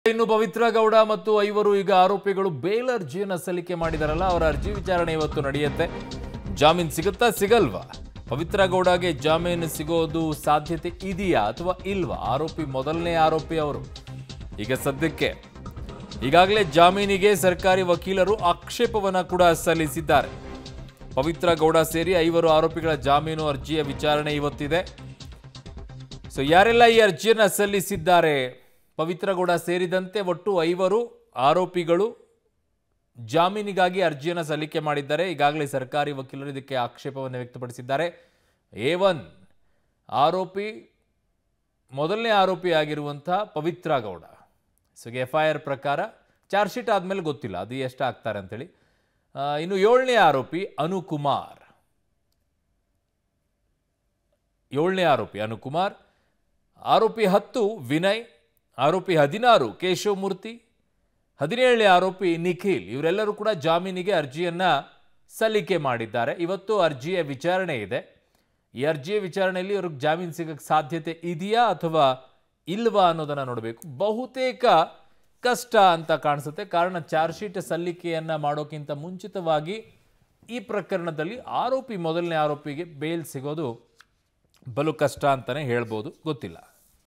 ಇನ್ನು ಪವಿತ್ರ ಗೌಡ ಮತ್ತು ಐವರು ಈಗ ಆರೋಪಿಗಳು ಬೇಲ್ ಅರ್ಜಿಯನ್ನು ಸಲ್ಲಿಕೆ ಮಾಡಿದಾರಲ್ಲ, ಅವರ ಅರ್ಜಿ ವಿಚಾರಣೆ ಇವತ್ತು ನಡೆಯುತ್ತೆ. ಜಾಮೀನು ಸಿಗುತ್ತಾ ಸಿಗಲ್ವಾ? ಪವಿತ್ರ ಗೌಡಗೆ ಜಾಮೀನು ಸಿಗೋದು ಸಾಧ್ಯತೆ ಇದೆಯಾ ಅಥವಾ ಇಲ್ವಾ? ಮೊದಲನೇ ಆರೋಪಿ ಅವರು. ಈಗ ಸದ್ಯಕ್ಕೆ ಈಗಾಗಲೇ ಜಾಮೀನಿಗೆ ಸರ್ಕಾರಿ ವಕೀಲರು ಆಕ್ಷೇಪವನ್ನ ಕೂಡ ಸಲ್ಲಿಸಿದ್ದಾರೆ. ಪವಿತ್ರ ಗೌಡ ಸೇರಿ ಐವರು ಆರೋಪಿಗಳ ಜಾಮೀನು ಅರ್ಜಿಯ ವಿಚಾರಣೆ ಇವತ್ತಿದೆ. ಯಾರೆಲ್ಲ ಈ ಅರ್ಜಿಯನ್ನ ಸಲ್ಲಿಸಿದ್ದಾರೆ? ಪವಿತ್ರ ಗೌಡ ಸೇರಿದಂತೆ ಒಟ್ಟು ಐವರು ಆರೋಪಿಗಳು ಜಾಮೀನಿಗಾಗಿ ಅರ್ಜಿಯನ್ನು ಸಲ್ಲಿಕೆ ಮಾಡಿದ್ದಾರೆ. ಈಗಾಗಲೇ ಸರ್ಕಾರಿ ವಕೀಲರು ಇದಕ್ಕೆ ಆಕ್ಷೇಪವನ್ನು ವ್ಯಕ್ತಪಡಿಸಿದ್ದಾರೆ. A1 ಆರೋಪಿ, ಮೊದಲನೇ ಆರೋಪಿ ಆಗಿರುವಂತಹ ಪವಿತ್ರ ಗೌಡ. FIR ಪ್ರಕಾರ ಚಾರ್ಜ್ ಶೀಟ್ ಆದಮೇಲೆ ಗೊತ್ತಿಲ್ಲ ಅದು ಎಷ್ಟು ಆಗ್ತಾರೆ ಅಂತೇಳಿ. ಇನ್ನು 7ನೇ ಆರೋಪಿ ಅನುಕುಮಾರ್. 7ನೇ ಆರೋಪಿ ಅನುಕುಮಾರ್. ಆರೋಪಿ 10 ವಿನಯ್. ಆರೋಪಿ 16 ಕೇಶವಮೂರ್ತಿ. 17ನೇ ಆರೋಪಿ ನಿಖಿಲ್. ಇವರೆಲ್ಲರೂ ಕೂಡ ಜಾಮೀನಿಗೆ ಅರ್ಜಿಯನ್ನ ಸಲ್ಲಿಕೆ ಮಾಡಿದ್ದಾರೆ. ಇವತ್ತು ಅರ್ಜಿಯ ವಿಚಾರಣೆ ಇದೆ. ಈ ಅರ್ಜಿಯ ವಿಚಾರಣೆಯಲ್ಲಿ ಅವ್ರಿಗೆ ಜಾಮೀನು ಸಿಗಕ್ಕೆ ಸಾಧ್ಯತೆ ಇದೆಯಾ ಅಥವಾ ಇಲ್ವಾ ಅನ್ನೋದನ್ನ ನೋಡಬೇಕು. ಬಹುತೇಕ ಕಷ್ಟ ಅಂತ ಕಾಣಿಸುತ್ತೆ. ಕಾರಣ ಚಾರ್ಜ್ ಶೀಟ್ ಸಲ್ಲಿಕೆಯನ್ನ ಮಾಡೋಕ್ಕಿಂತ ಮುಂಚಿತವಾಗಿ ಈ ಪ್ರಕರಣದಲ್ಲಿ ಮೊದಲನೇ ಆರೋಪಿಗೆ ಬೇಲ್ ಸಿಗೋದು ಬಲು ಕಷ್ಟ ಅಂತಾನೆ ಹೇಳ್ಬೋದು. ಗೊತ್ತಿಲ್ಲ.